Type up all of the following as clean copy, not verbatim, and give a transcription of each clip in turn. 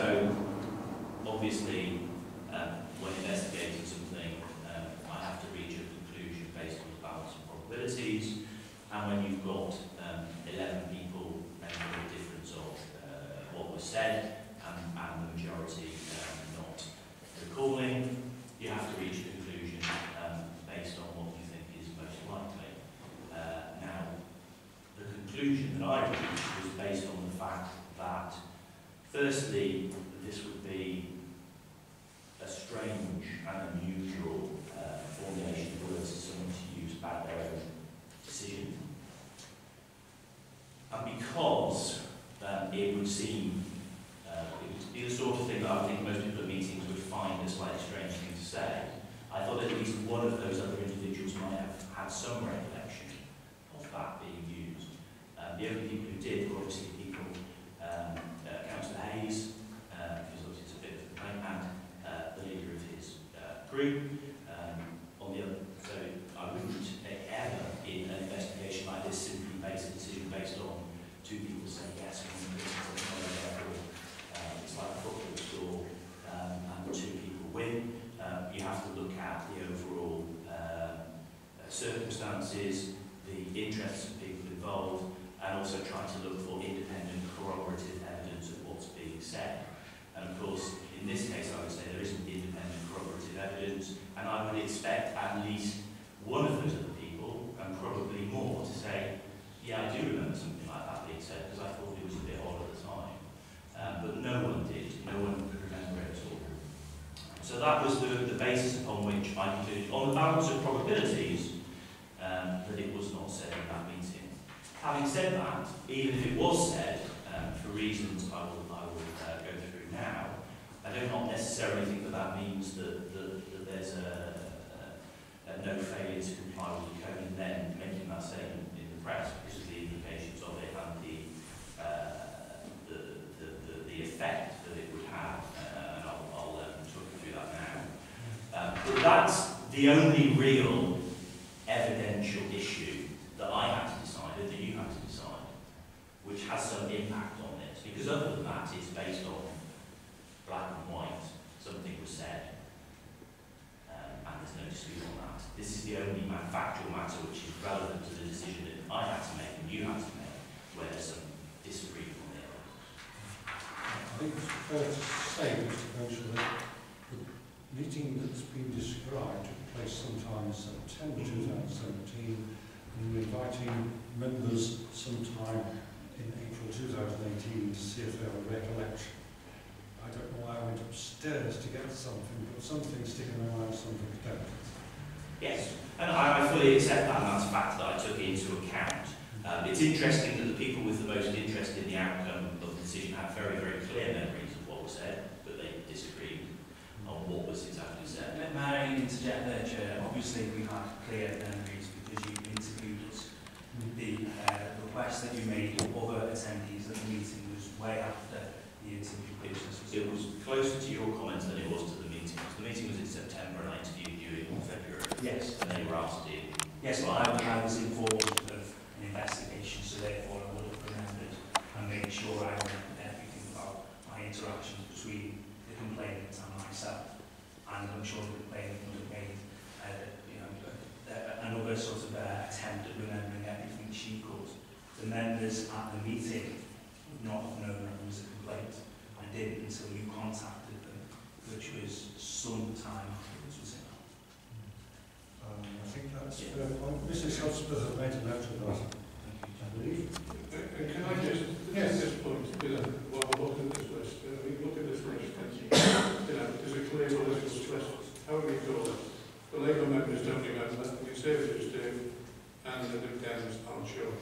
So, obviously, when investigating something, I have to reach a conclusion based on the balance of probabilities, and when you've got 11 people making a difference of what was said, and the majority not recalling, you have to reach a conclusion based on what you think is most likely. Now, the conclusion that I reached was based on the fact that, firstly, this would be a strange and unusual formulation of words for someone to use about their own decision. And because it would seem, it would be the sort of thing that I think most people at meetings would find a slightly strange thing to say, I thought at least one of those other individuals might have had some recollection of that being used. The only people who did were obviously people, Councillor Hayes, because obviously it's a bit of a complaint, and the leader of his group. On the other, so I wouldn't ever, in an investigation like this, simply base a decision based on two people saying yes, one person saying no, therefore it's like a football score, and two people win. You have to look at the overall circumstances, the interests of people involved, and also try to look for independent corroborative evidence of what's being said. And of course, in this case, I would say there isn't independent corroborative evidence, and I would expect at least one of those other people, and probably more, to say, yeah, I do remember something like that being said, because I thought it was a bit odd at the time. But no one did. No one could remember it at all. So that was the basis upon which I concluded, on the balance of probabilities, that it was not said in that meeting. Having said that, even if it was said, for reasons I will go through now, I do not necessarily think that that means that there's a no failure to comply with the code and then making that statement in the press because of the implications of it and the effect that it would have. And I'll talk you through that now. But that's the only real evidential issue that I had to decide, and that you had to decide, which has some impact on this. Because other than that, it's based on black and white. Something was said, and there's no dispute on that. This is the only factual matter which is relevant to the decision that I had to make and you had to make, where there's some disagreement on the other. I think it's fair to say, Mr. Coach, that the meeting that's been described took place sometime in September 2017, and we're inviting members sometime in April 2018 to see if they have a recollection. I don't know why I went upstairs to get something, but something sticking in my mind, something don't. Yes, and I fully accept that, and that's a fact that I took into account. It's interesting that the people with the most interest in the outcome of the decision had very, very clear memories of what was said, but they disagreed on what was exactly said. May I interject there, Chair? Obviously, we had clear memories because you interviewed us. The request that you made of other attendees at the meeting was way after the interview business. It was closer to your comments than it was to the meeting. The meeting was in September, and I interviewed you in February. Yes. And then you were asked in. Yes, well, I was informed of an investigation, so therefore I would have remembered and made sure I remembered everything about my interactions between the complainant and myself. And I'm sure the complainant would have made another sort of attempt at remembering everything she could. The members at the meeting would not have known that there was a complaint. I didn't until you contacted them, which was some time afterwards, was it? I think that's a fair point. Mrs. Hotspur has made a note of that, I believe. Can I just, at this point, while we're looking at this list, look at this list, there's a clear political list. How do we call it? The Labour members don't remember, the Conservatives do, and the Dems aren't sure.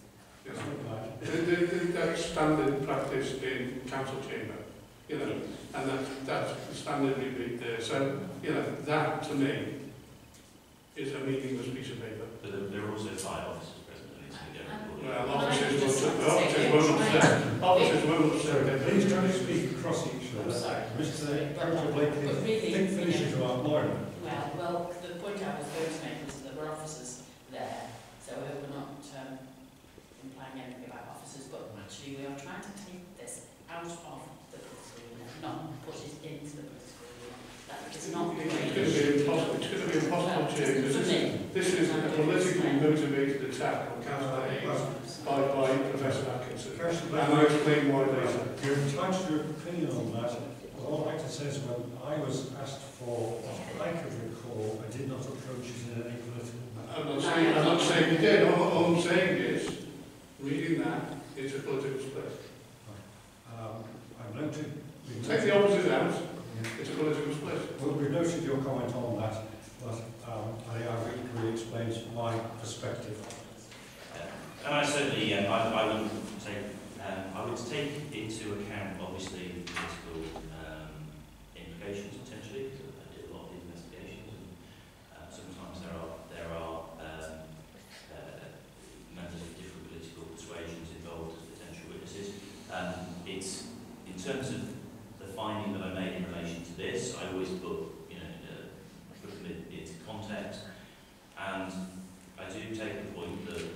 That's standard practice in council chamber, and that's the standard repeat there. So, that to me is a meaningless piece of paper. But there are also 5 officers present at this meeting. Well, officers won't have said. Please don't speak across each other. I'm sorry. Mr. Blakeley, think finishes about Moira. Well, the point I was going to make was that there were officers there, so we're not implying anything about officers, but actually we are trying to take this out of the political arena, not put it into the political arena. That is not the way It's going to be impossible, Chair, because this is a politically motivated attack on Councillor Hayes by Professor Atkinson. And I'll explain why later. You're entitled to your opinion on that. All I'd like to say is when I was asked for what I could recall, I did not approach it in any political manner. I'm not saying you did. All I'm saying is, reading that, it's a political split. I've noted... Take the opposite out, it's a political split. Well, we've noted your comment on that, but I equally explains my perspective. And I certainly, I would take into account, obviously, political implications potentially, because I did a lot of investigations, and sometimes there are members of different political persuasions involved as potential witnesses. It's in terms of the finding that I made in relation to this, I always put them into context, and I do take the point that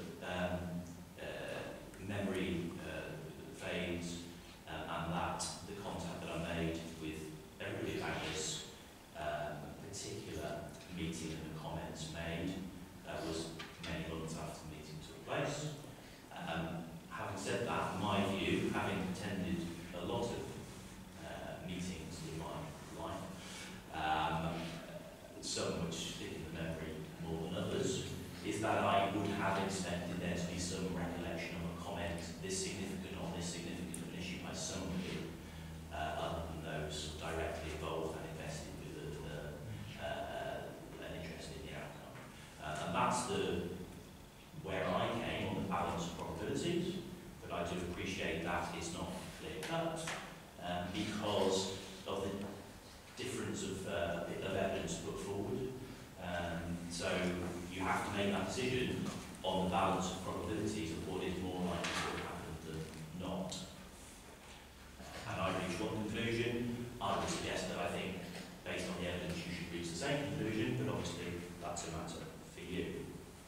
memory fades, and that the contact that I made with everybody about this particular meeting and the comments made was many months after the meeting took place. Having said that, in my view, having attended a lot of meetings in my life, some which stick in the memory more than others, is that I would have expected there to be some recollection of a comment this significant on this significant an issue by somebody other than those directly involved and invested with an interest in the outcome. And that's where I came on the balance of probabilities, but I do appreciate that it's not clear cut because of the difference of evidence put forward. So you have to make that decision on the balance of probabilities of what is more likely to have happened than not. And I reach one conclusion. I would suggest that I think, based on the evidence, you should reach the same conclusion, but obviously that's a matter for you.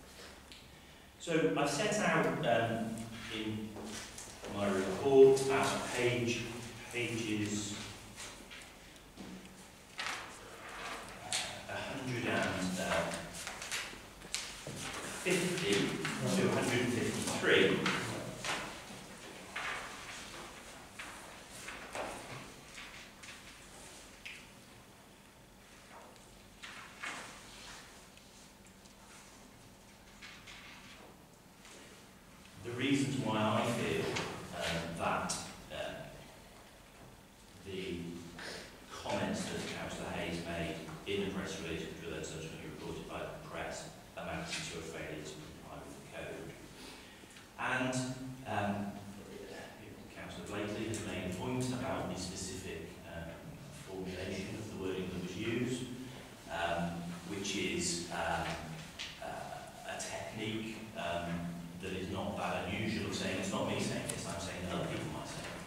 So I've set out in my report at pages 150 to 153. The reasons why I feel that the comments that Councillor Hayes made in the press release, which were then subsequently reported by the press, amounted to a failure to comply with the code. And Councillor Blakeley has made a point about the specific formulation of the wording that was used, which is a technique that is not that unusual of saying, it's not me saying this, I'm saying that other people might say it.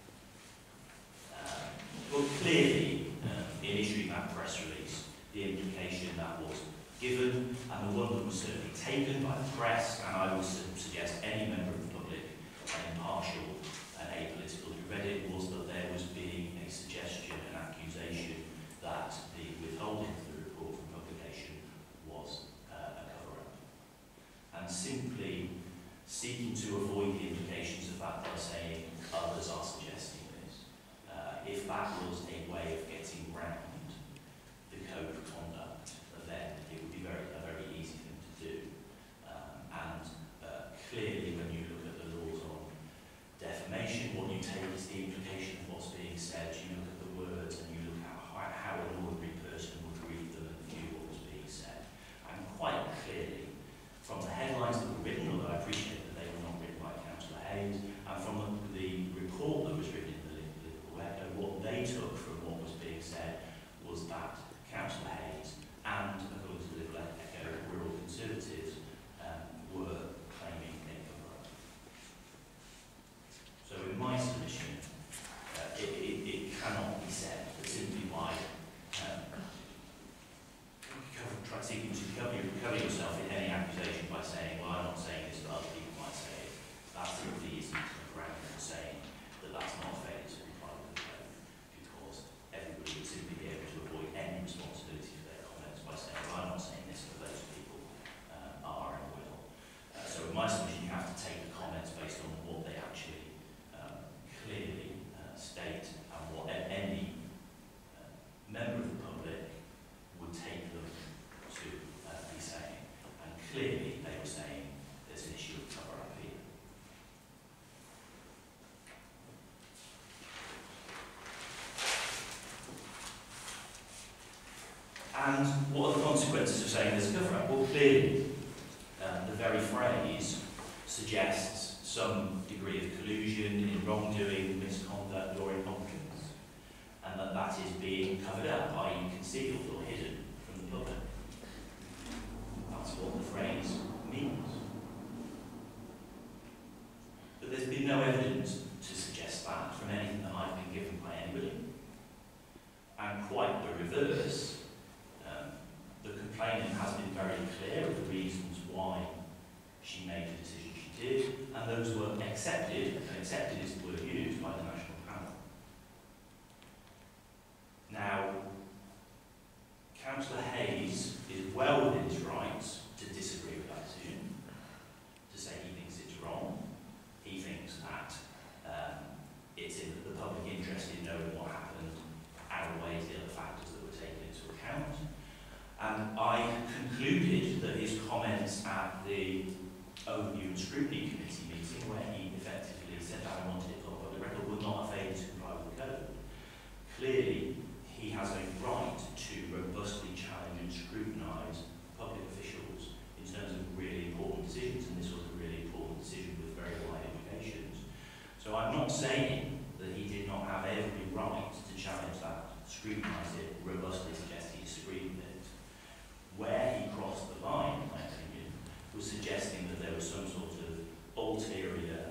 But clearly, in issuing that press release, the implication that was given, and the one that was certainly taken by the press, and I would suggest any member of the public, impartial and apolitical who read it, was that there was being a suggestion, an accusation that the withholding of the report from publication was a cover-up. And simply seeking to avoid the implications of that by saying others are suggesting this, if that was a way of getting round the code of conduct, then it would be a very easy thing to do. Clearly, when you look at the laws on defamation, what you take is the implication of what's being said. You look at the words and you look at how an ordinary person would read them and view what was being said. And quite clearly, from the headlines that were written, although I appreciate that they were not written by Councillor Hayes, and from the report that was written in the Liverpool Echo, what they took from what was being said was that Councillor Hayes and, according to the Liverpool Echo, Wirral Conservatives were claiming a cover-up. So in my submission, it cannot be said that simply by seeking to cover yourself in any accusation by saying, well, I'm not saying this, but other people might say it. That simply isn't a ground for saying that that's not fair to And what are the consequences of saying there's a cover-up? Well, clearly, the very phrase suggests some degree of collusion in wrongdoing, misconduct, or incompetence, and that is being covered up, i.e. concealed or hidden from the public. That's what the phrase means. But there's been no evidence to suggest that from anything that I've been given by anybody. And quite the reverse, the complainant has been very clear of the reasons why she made the decision she did, and those were accepted, and accepted is the word used by the National Panel. Now, Councillor Hayes is well within his rights to disagree with that decision, to say he thinks it's wrong. He thinks that it's in the public interest in knowing what happened, outweighs the other factors that were taken into account. And I concluded that his comments at the Overview and Scrutiny Committee meeting, where he effectively said that I wanted it put on public record, would not have failed to comply with the code. Clearly, he has a right to robustly challenge and scrutinise public officials in terms of really important decisions, and this was a really important decision with very wide implications. So I'm not saying that he did not have every right to challenge that, scrutinise it, robustly suggest he disagreed with it. Where he crossed the line, in my opinion, was suggesting that there was some sort of ulterior,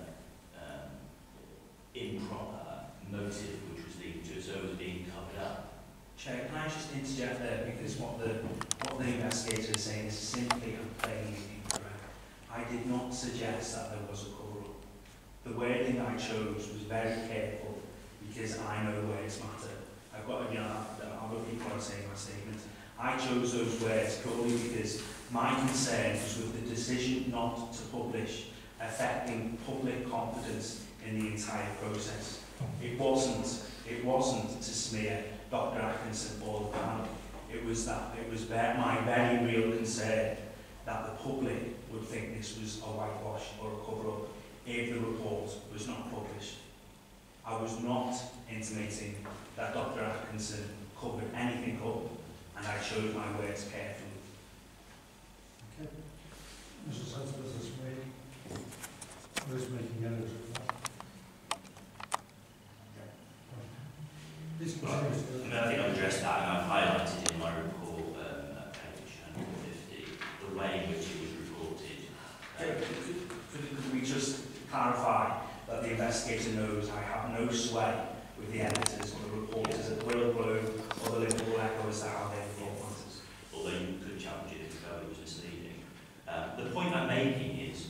improper motive which was leading to it, so it was being covered up. Chair, can I just interject there, because what the investigator is saying is simply and plainly incorrect. I did not suggest that there was a cover-up. The wording I chose was very careful, because I know the words matter. I've got, I'll repeat what I say in my statement. I chose those words purely because my concern was with the decision not to publish affecting public confidence in the entire process. It wasn't to smear Dr. Atkinson or the panel. It was my very real concern that the public would think this was a whitewash or a cover-up if the report was not published. I was not intimating that Dr. Atkinson covered anything up, and I chose my words carefully. Okay. Mr. Sanford, this week, who's making evidence of that? This Right. I think I've addressed that, and I've highlighted in my report at page 150 the way in which it was reported. Could we just clarify that the investigator knows I have no sway with the editors or the reporters at Wirral or the Liverpool Echo as to how they report matters? Although you could challenge it if you felt it was misleading. The point I'm making is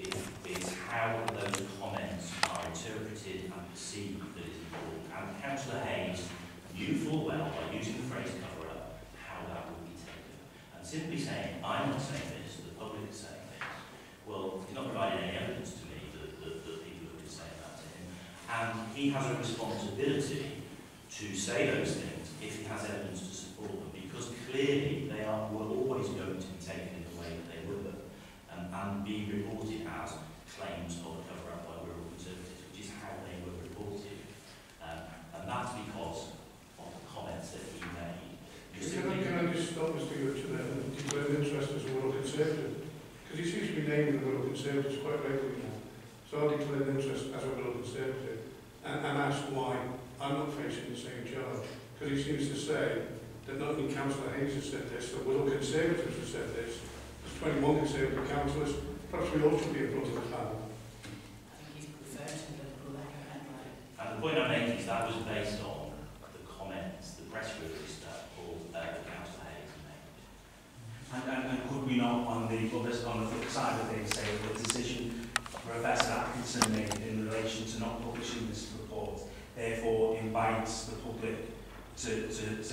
how those comments are interpreted and perceived that is important. And Councillor Hayes knew full well, by using the phrase cover-up, how that would be taken. And simply saying, I'm not saying this, the public is saying this, well, he's not provided any evidence to me that people have been saying that to him. And he has a responsibility to say those things if he has evidence to support them, because clearly they were always going to be taken in the way that they were, and be reported as claims of a cover-up by Wirral Conservatives, which is how they were reported. And that's because of the comments that he made. Can I just stop Mr. Gilchrist there and declare an interest as a Wirral Conservative? Because he seems to be naming the Wirral Conservatives quite regularly now. So I'll declare an interest as a Wirral Conservative and ask why I'm not facing the same charge. Because he seems to say that not only Councillor Hayes has said this, but Wirral Conservatives have said this. There's 21 Conservative councillors. Perhaps we all should be in front of the panel. I think he's referred to Liverpool Echo anyway. And the point I'm making is that was based on the comments, the press release that Councillor Hayes made. And could we not, on the flip side of things, say that the decision Professor Atkinson made in relation to not publishing this report therefore invites the public to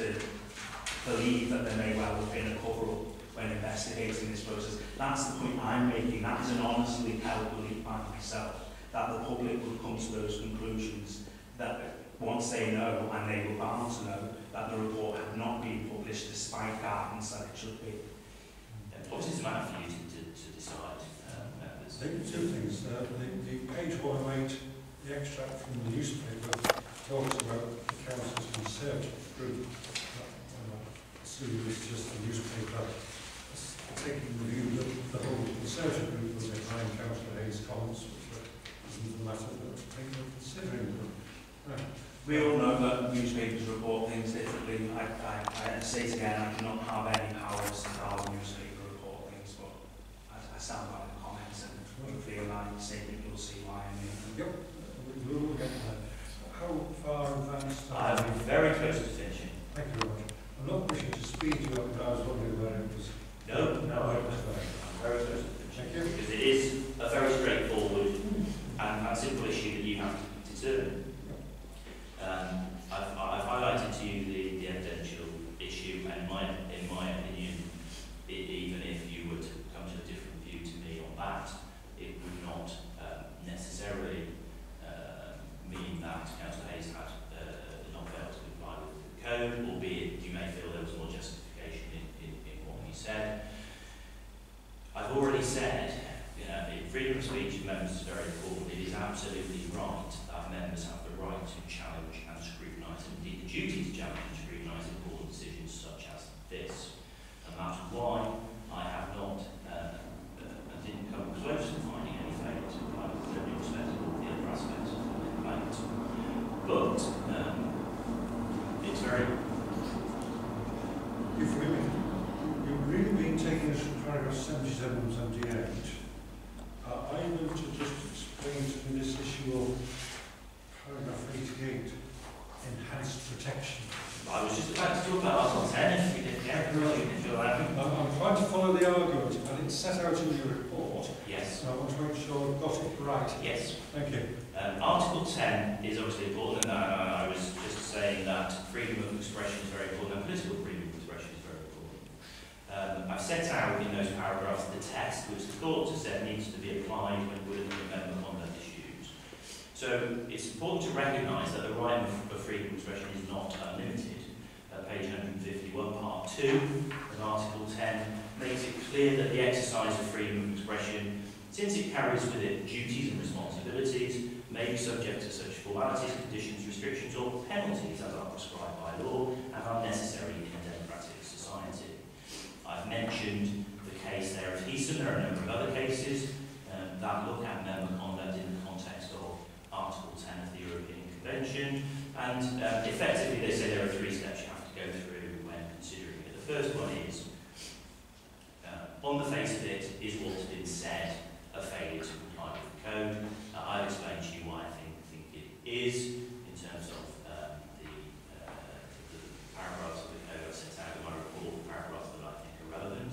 believe that there may well have been a cover-up when investigating this process? That's the point I'm making. That is an honestly held belief by myself, that the public would come to those conclusions that once they know, and they were bound to know, that the report had not been published despite guidance that it should be. Obviously, it's a matter for you to decide. I think two things. The page 108, the extract from the newspaper, talks about the council's Conservative group. assume it's just the newspaper taking the view that the whole Conservative group was behind Councillor Hayes' comments, which isn't the matter that people are considering them. Right. We all know that newspapers report things differently. I say it again, I do not have any powers to how a newspaper report things, but I stand by the comments and feel like saying you'll see why I mean. Yep, we will get there. How far advanced are I'm we? very close to finishing. Thank you very much. I'm not wishing to speed you up, but I was wondering where it was. No, I'm very close to finishing. Because it is a very straightforward and simple issue that you have to determine. I've highlighted to you the evidential issue, and in my opinion, even if you were to come to a different view to me on that, it would not necessarily mean that Councillor Hayes had not failed to comply with the code, albeit you may feel there was more justification in what he said. I've already said, freedom of speech of members is very important. It is absolutely right that members have the right to challenge and scrutinise, and indeed the duty to challenge and scrutinise important decisions such as this. And that's why I have not, and didn't come close to finding any failure to comply with the respect of all the other aspects of the complaint. But it's very... You've really been taking us from paragraph 77 and 78. I want to just explain to me this issue of paragraph 88, enhanced protection. I was just about to talk about Article 10, if we didn't get it. I'm trying to follow the argument, and it's set out in your report. Yes. So I want to make sure I've got it right. Yes. Thank you. Article 10 is obviously important, and I was just saying that freedom of expression is very important, and political freedom of expression is very important. I've set out in those paragraphs the test which the court has said needs to be applied when we're looking at member conduct issues. So it's important to recognise that the right of freedom of expression is not unlimited. Page 151, part 2 of Article 10 makes it clear that the exercise of freedom of expression, since it carries with it duties and responsibilities, may be subject to such formalities, conditions, restrictions or penalties as are prescribed by law and are necessary in a democratic society. I've mentioned the case there of Seacombe. There are a number of other cases that look at member conduct in the context of Article 10 of the European Convention, and effectively they say there are 3 steps you have to go through when considering it. The first one is, on the face of it, is what's been said a failure to comply with the code? I've explained to you why I think it is, in terms of the paragraphs of the code I set out in my report, paragraphs that I think are relevant.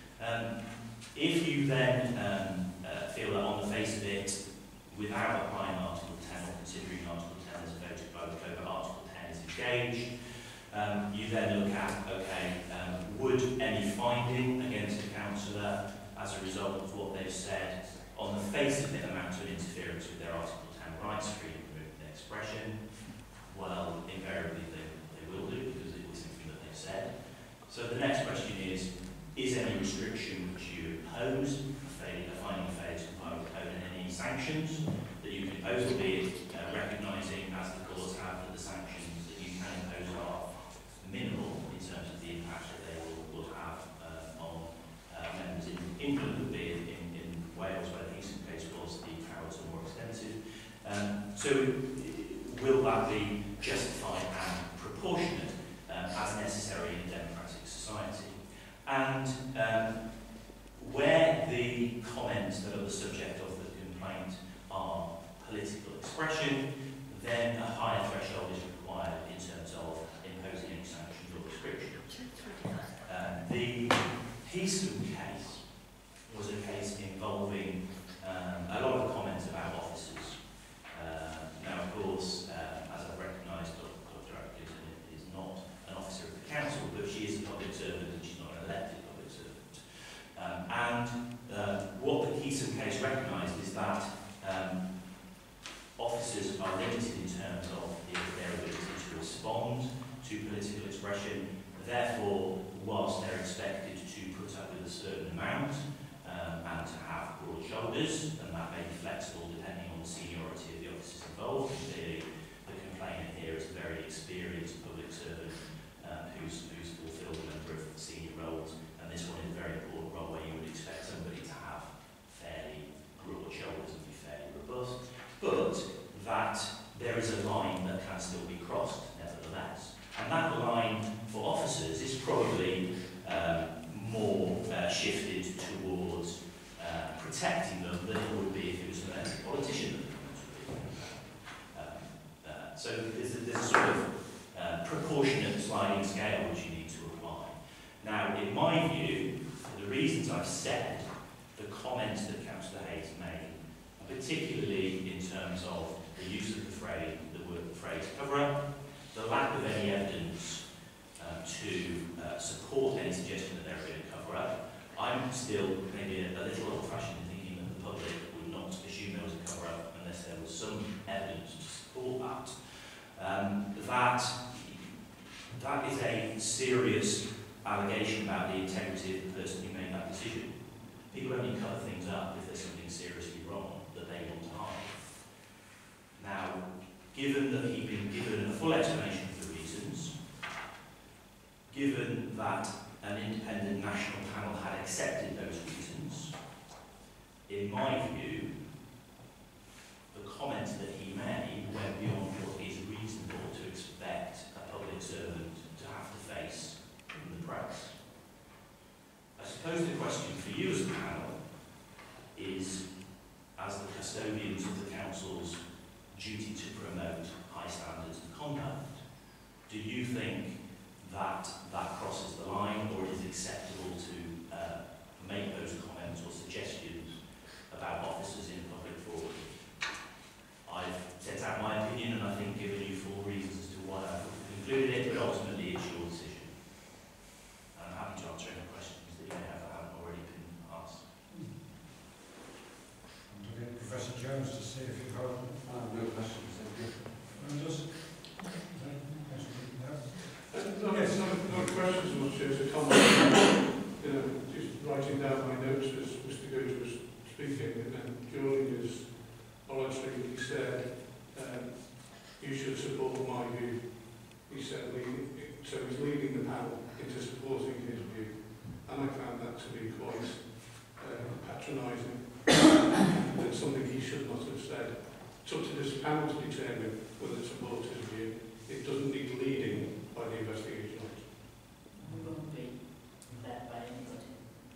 If you then feel that on the face of it, without applying Article 10 or considering Article 10 as voted by the code, but Article 10 is engaged, you then look at, okay, would any finding against a councillor as a result of what they've said on the face of it amount to an interference with their Article 10 rights, freedom of expression? Well, invariably they will do, because it was something that they've said. So the next question is any restriction which you impose, a finding failure to comply with the code, and any sanctions that you can impose, albeit recognising, as the courts have, that the sanctions that you can impose are minimal in terms of the impact that they will have on members in England, albeit in Wales, where the Seacombe case was, the powers are more extensive. So will that be justified and proportionate as necessary in a democratic society? And where the comments that are the subject of the complaint are political expression, then a higher threshold is required in terms of imposing any sanctions or restrictions. The Seacombe case was a case involving a lot of comments about officers. Now, of course, as I've recognised, Dr. Atkinson is not an officer of the council, but she is a public servant and she's not an elected public servant. What the Seacombe case recognised is that officers are limited in terms of their ability to respond to political expression. Therefore, whilst they're expected to put up with a certain amount and to have broad shoulders, and that may be flexible depending on the seniority of the officers involved. Clearly, the complainant here is a very experienced public servant who's fulfilled a number of there is a line that can still be crossed, nevertheless. And that line for officers is probably more shifted towards protecting them than it would be if it was an elected politician. So there's a sort of proportionate sliding scale which you need to apply. Now, in my view, for the reasons I've said, the comments that Councillor Hayes made, particularly in terms of the use of the phrase cover-up, the lack of any evidence to support any suggestion that there had been a cover-up, I'm still maybe a little old-fashioned in thinking that the public would not assume there was a cover-up unless there was some evidence to support that. That is a serious allegation about the integrity of the person who made that decision. People only cover things up if there's something seriously wrong that they want to hide. Now, given that he'd been given a full explanation of the reasons, given that an independent national panel had accepted those reasons, in my view, the comments that he made went beyond what is reasonable to expect a public servant to have to face from the press. I suppose the question for you as a panel is, as the custodians of the council's duty to promote high standards of conduct, do you think that that crosses the line, or is it acceptable to make those comments or suggestions about officers in public forum? I've set out my opinion and I think given you 4 reasons as to why I've concluded it, but ultimately it's your decision. I'm happy to answer any questions that you may have that haven't already been asked. I'm to get Professor Jones to see if you've got no questions, thank you. just No, it's not a question so much as a comment. Just writing down my notes as Mr. Gooch was speaking, and then during his voluntary, he said, you should support my view. He said, so he's leading the panel into supporting his view. And I found that to be quite patronising. And something he should not have said. It's up to this panel to determine whether it supports his view. It doesn't need leading by the investigation officer. We won't be led by anybody.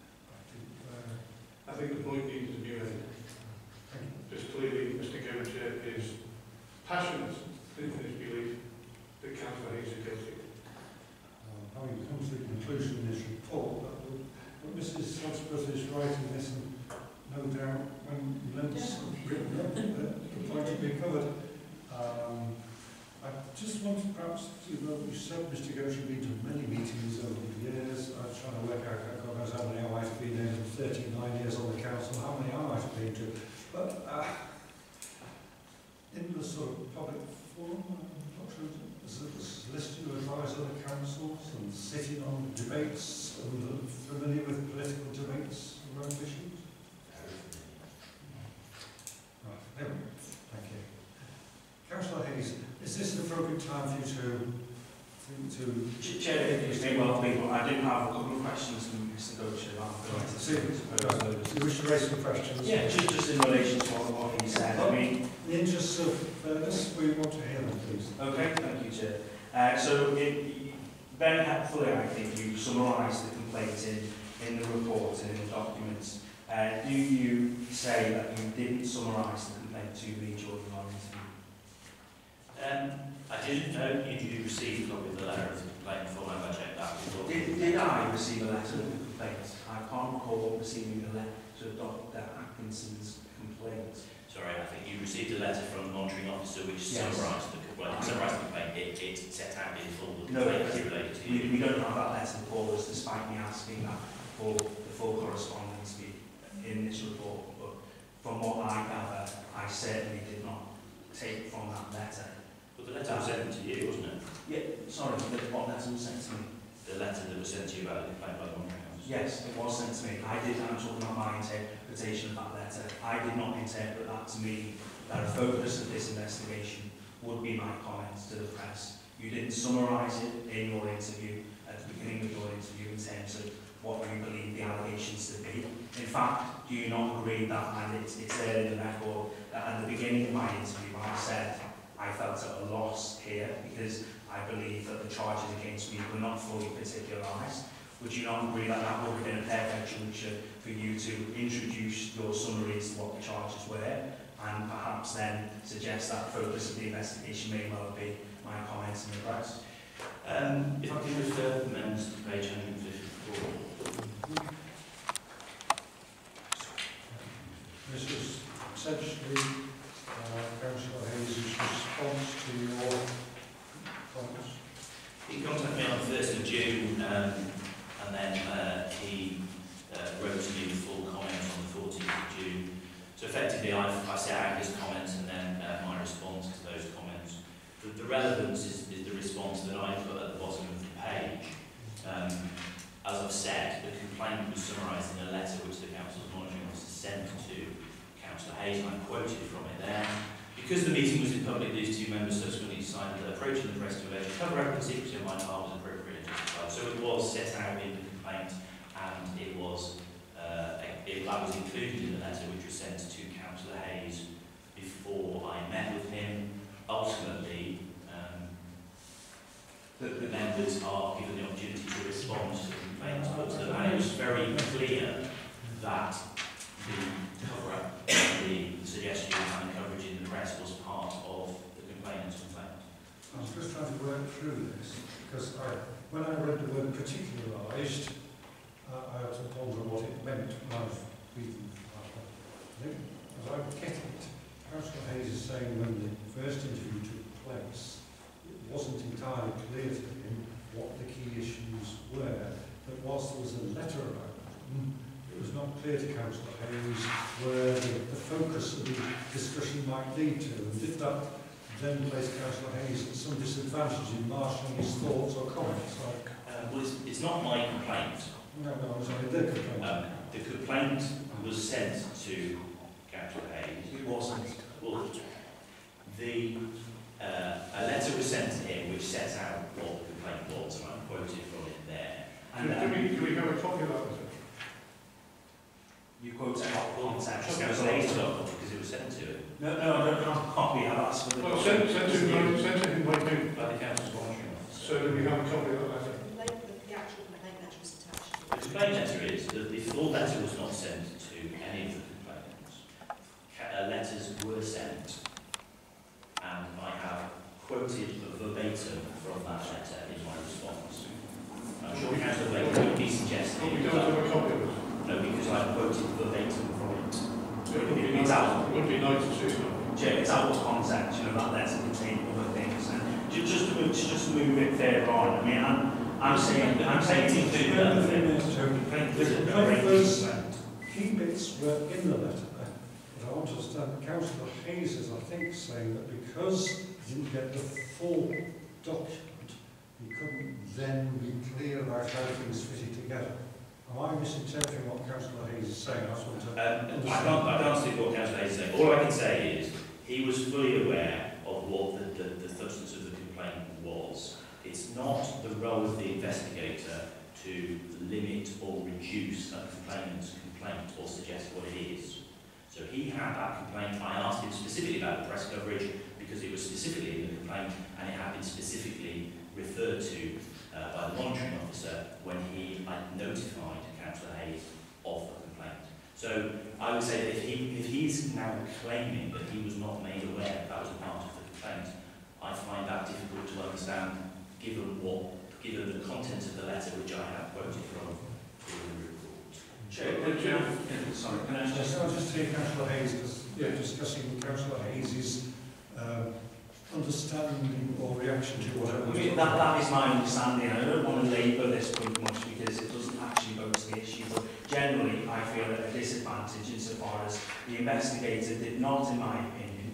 I think the point needs to be made. Just clearly, Mr. Gilchrist is passionate in his belief that Councillor Hayes is guilty. having come to the conclusion in this report that Mrs. Hotspur is writing this, and no doubt when Lynn's written up, the point will be covered. I just wanted perhaps to know, you said Mr. Gilchrist been to many meetings over the years. I was trying to work out, God knows how many I might have been in, 39 years on the council, how many I might have been to. But in the sort of public forum, I'm not sure, is it a solicitor who advise other councils and sitting on debates and familiar with political debates around issues? Right, anyway, thank you. Councillor Hayes, is this an appropriate time for you to Chair, it may well be, but I did have a couple of questions from Mr. Gilchrist. You wish to raise some questions? Yeah, just in relation to what he said. I mean, in the interests of fairness, we want to hear them, please. Okay, thank you, Chair. So, very helpfully, I think, you summarised the complaint in the report and in the documents. Do you say that you didn't summarise the complaint to me during our interview? I didn't know you received a copy of the letter of the complaint before I checked that before. Did I receive a letter of the complaint? I can't recall receiving a letter of Dr. Atkinson's complaint. Sorry, I think you received a letter from the monitoring officer which Yes. summarised the complaint. It set out in full the No, complaint as it related to you. We don't have that letter before us, despite me asking that for the full correspondence in this report. But from what I gather, I certainly did not take from that letter. But the letter was sent to you, wasn't it? Yeah, sorry, what letter was sent to me? The letter that was sent to you about the complaint by the monitoring officer. Yes, it was sent to me. I'm talking about my interpretation of that letter. I did not interpret that to mean that a focus of this investigation would be my comments to the press. You didn't summarise it in your interview, at the beginning of your interview, in terms of what you believe the allegations to be. In fact, do you not agree that, and it's there in the record, that at the beginning of my interview I said I felt at a loss here because I believe that the charges against me were not fully particularised. Would you not agree that that would have been a perfect juncture for you to introduce your summary as to what the charges were, and perhaps then suggest that the focus of the investigation may well be my comments in the press? If I can refer members to page 154. This is essentially Councillor Hayes' response to your comments. He contacted me on the 1st of June, and then he wrote to me with full comments on the 14th of June. So effectively, I set out his comments and then my response to those comments. The relevance is the response that I put at the bottom of the page. As I've said, the complaint was summarised in a letter which the Council's monitoring officer sent to Councillor Hayes, and I quoted from it there. Because the meeting was in public, these two members subsequently decided that approaching the press to allege cover up the secrecy of my file was appropriate and justified. So it was set out in the complaint, and it was that was included in the letter which was sent to Councillor Hayes before I met with him. Ultimately, the members are given the opportunity to respond to the complaint, and it was very clear that the cover-up, the suggestion and the coverage in the press was part of the complainant's complaint. I was just trying to work through this, because when I read the word particularised, I had to ponder what it meant. I think, as I get it, Councillor Hayes is saying when the first interview took place, it wasn't entirely clear to him what the key issues were, but whilst there was a letter about them, it was not clear to Councillor Hayes where the focus of the discussion might lead to, and did that then place Councillor Hayes at some disadvantage in marshalling his thoughts or comments? Well, it's not my complaint. No, I'm sorry, the complaint. The complaint was sent to Councillor Hayes. It wasn't. Well, a letter was sent to him which set out what the complaint was, and I quoted from it there. And do we have a copy of that letter? You quote out context. Councillor Hayes got a copy because it was sent to him. No, I don't have a copy. I've asked for the Well, sent to him by who? By the Council's monitoring officer. So do we have a copy of that letter? The actual complaint letter was attached. The complaint letter is that the full letter was not sent to any of the complainants. Letters were sent, and I have quoted verbatim from that letter in my response. I'm sure Councillor Blakeley would be suggesting But we don't have a copy of it. no, because I quoted verbatim from it. It would be nice to see that. Jay, it's out of context, you know, that letter contained other things. And just to move it further on, I mean, I'm saying it's included other things. Those key bits were in the letter, but I want to understand Councillor Hayes is, I think, saying that because he didn't get the full document, he couldn't then be clear about how things fitted together. Am I misinterpreting what Councillor Hayes is saying? I just want to I can't see what Councillor Hayes is saying. All I can say is he was fully aware of what the substance of the complaint was. It's not the role of the investigator to limit or reduce a complainant's complaint or suggest what it is. So he had that complaint. I asked him specifically about the press coverage because it was specifically in the complaint and it had been specifically referred to by the monitoring officer when he notified Councillor Hayes of the complaint. So I would say that if he's now claiming that he was not made aware that was a part of the complaint, I find that difficult to understand given the content of the letter which I have quoted from the report. Sorry, can I just... I'll just take Councillor Hayes, because you're discussing Councillor Hayes' understanding or reaction to whatever. I mean, that is my understanding. I don't want to labour this point much because it doesn't actually go to the issue, but generally I feel at a disadvantage insofar as the investigator did not, in my opinion,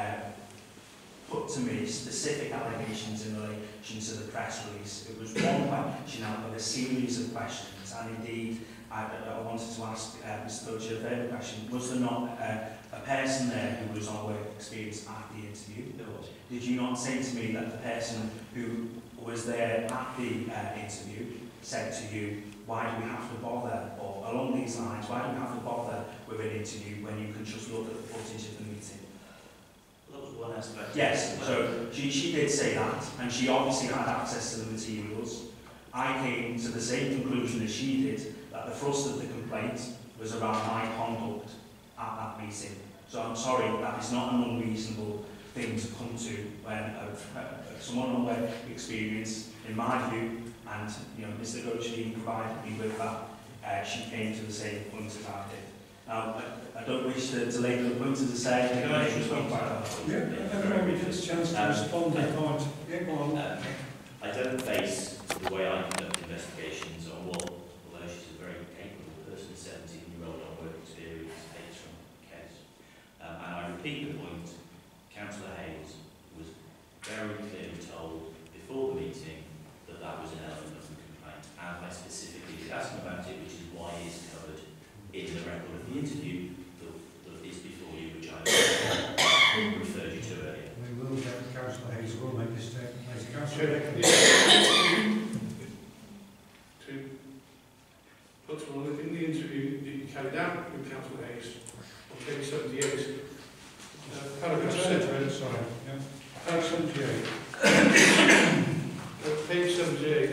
put to me specific allegations in relation to the press release. It was one question out of a series of questions, and indeed I wanted to ask Mr. Butcher a further question. Was there not a person there who was on work experience at the interview? There was. Did you not say to me that the person who was there at the interview said to you, why do we have to bother, or along these lines, why do we have to bother with an interview when you can just look at the footage of the meeting? Well, that was one perspective? Yes, so she did say that, and she obviously had access to the materials. I came to the same conclusion as she did, that the thrust of the complaint was around my conduct at that meeting. So I'm sorry, that is not an unreasonable thing to come to when someone on their experience, in my view, and Mr. Gilchrist provided me with that, she came to the same point as I did. Now, I don't wish to labour the point, as I say. Can I just respond to that? Yeah, everybody gets a chance to respond. Yeah, go on. I don't base the way I conduct investigations on what, although she's a very capable person, 17-year-old on work experience, takes from the case. And I repeat the point, Councillor Hayes was very clearly told before the meeting that that was an element of the complaint. And I specifically did ask him about it, which is why it's covered in the record of the interview that is before you, which I referred you to earlier. We will get Councillor Hayes will make this statement later. Councillor Blakeley. To put one in the interview that you carried out with Councillor Hayes on page 78, paragraph 7. Sorry. Yeah. Page 78. Page 78.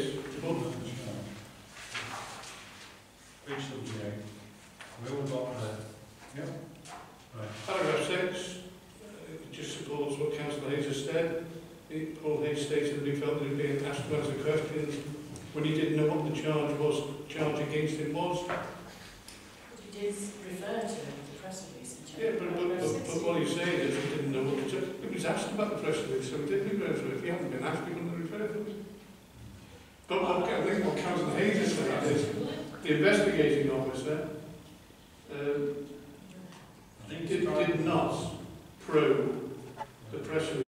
Page 78. We all got there. Yeah. Right. Paragraph 6 just supports what Councillor Hayes has said. Paul Hayes stated that he felt that he was being asked to answer questions when he didn't know what the charge against him was. It is referred to in the press release. Yeah, but what he's saying is he didn't know what the charge. He was asked about the press release, so he didn't refer to it. If he hadn't been asked, he wouldn't have referred to it. But I think what Councillor Hayes is saying is the investigating officer